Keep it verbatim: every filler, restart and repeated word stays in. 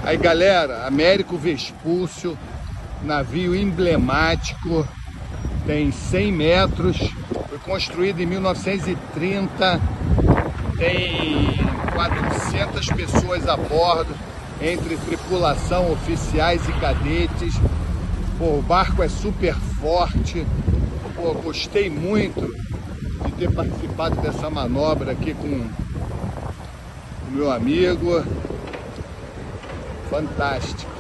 Aí galera, Américo Vespúcio, navio emblemático, tem cem metros, foi construído em mil novecentos e trinta, tem quatrocentas pessoas a bordo, entre tripulação, oficiais e cadetes. Pô, o barco é super forte. Pô, gostei muito de ter participado dessa manobra aqui com o meu amigo. Fantástico.